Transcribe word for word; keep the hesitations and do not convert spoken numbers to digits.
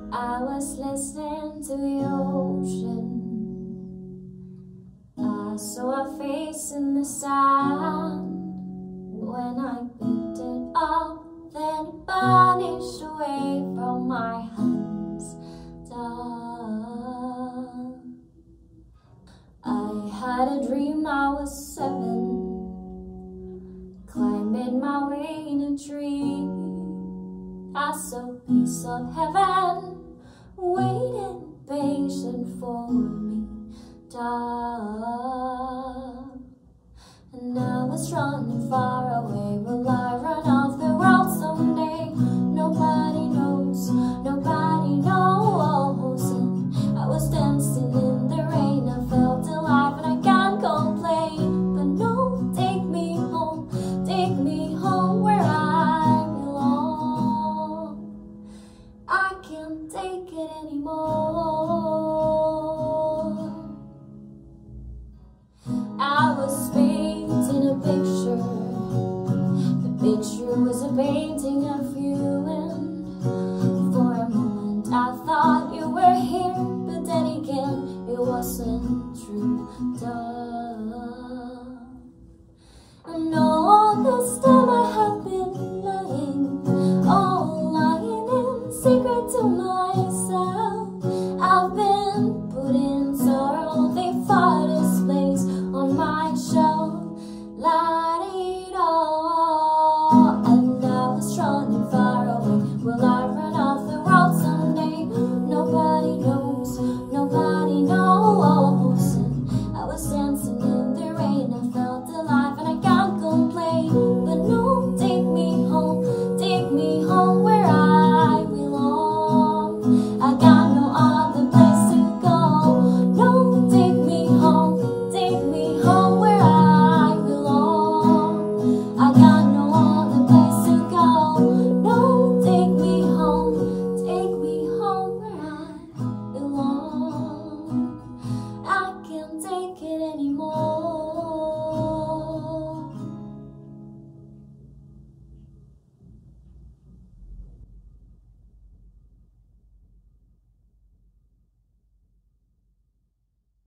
I was listening to the ocean. I saw a face in the sand. When I picked it up, then it vanished away from my hands. Down. I had a dream I was seven, climbing my way in a tree. I saw a piece of heaven waiting patient for me, down. And I was running far away. Will I run off the world someday? Nobody knows, nobody knows. And I was dancing in the rain. I felt alive and I can't complain. But no, take me home, take me home where I belong. I can't take it anymore. I was painting a picture. The picture was a painting of you, and for a moment I thought you were here, but then again it wasn't true. Duh. And all this time I have been lying, oh, lying in secret to